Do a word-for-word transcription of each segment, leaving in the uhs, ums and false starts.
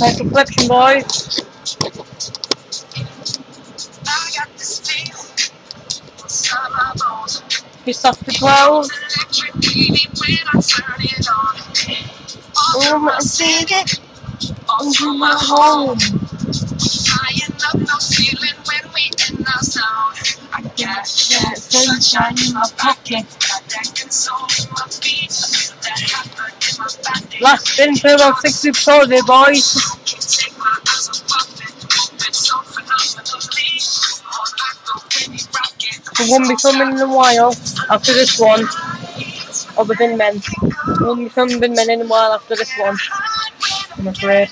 Nice reflection, boys. Piss off the twelve. Oh, my secret. Into my home. I got that sunshine in my pocket. Last spin for about six episodes there, boys. We won't be filming in a while after this one. Or the Bin Men. We won't be filming Bin Men in a while after this one, I'm afraid.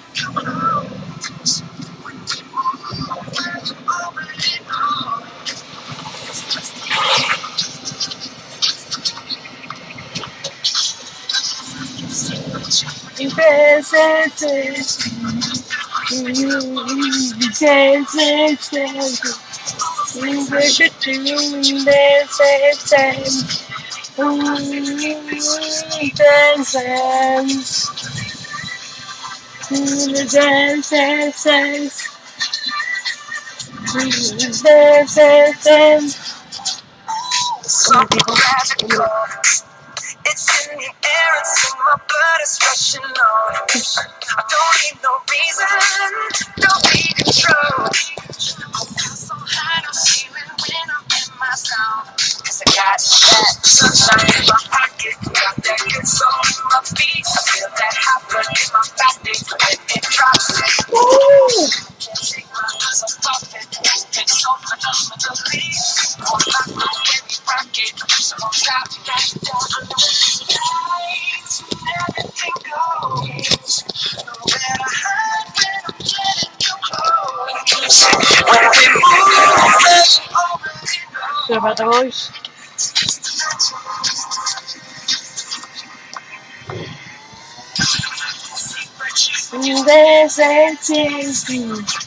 Some people magical. It's in the air, it's in my blood, it's rushing on. I don't need no reason, don't need control. I feel so high, no ceiling when I'm in my zone. Cause I got that sunshine in my pocket, got that good soul in my feet. I feel that hot blood in my body when it drops. Woo! Can't take my eyes off of it, it's so phenomenally. More like the way we rock it, so don't stop, got it down on the lights, everything goes. Nowhere to hide when I'm getting too close. When we move, already know. Sorry about the voice. There's a chance to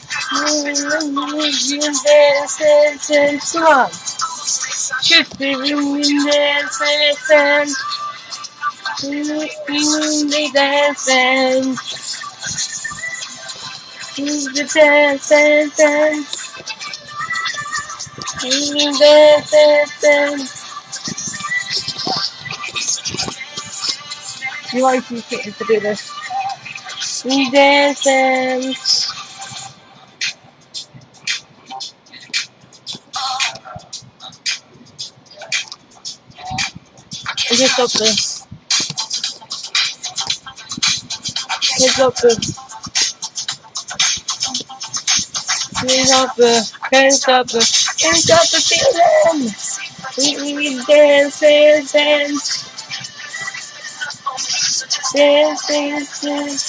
there's a chance to should be in there's a chance to in the dance in the dance in the dance. You are appreciated to do this. We dance. It's up there. It's up there. It's up there. Can't stop it. Can't stop the feeling. We dance, dance, dance. Dance, dance, dance.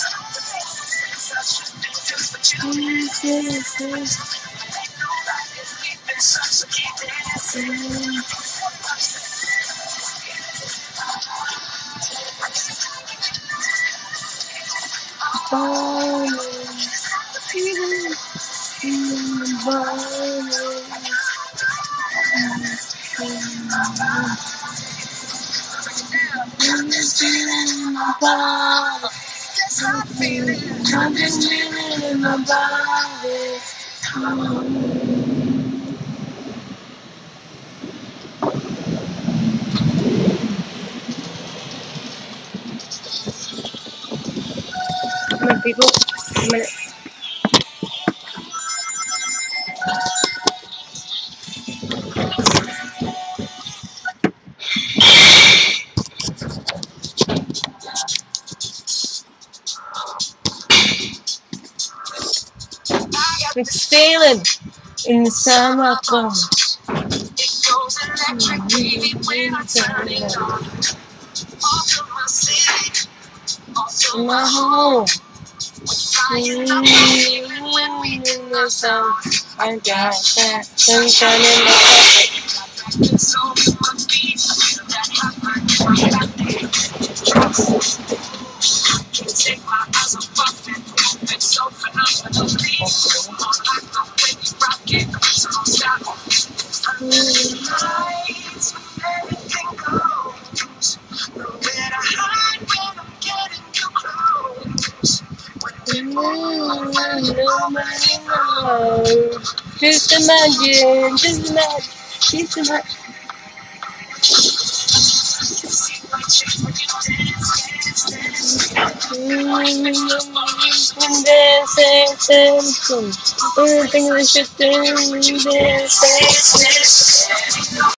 Dance, dance, dance. Come on, people. A minute. It's feeling in the summer bones. It goes electric wavy when I turn it on. Off of my city, off of my home. Flying up even when we in the sun. I got that sunshine in my pocket. Got that soul in my feet. I feel that hot blood in my body. Can't take my eyes off of it. It's so phenomenally. More like the way we rock it, so don't stop. Lights, everything goes. Nowhere to hide when I'm getting too close. When Nobody knows. Just imagine, just imagine, just imagine. Dance, dance, dance. Everything we should do, dance, dance, dance.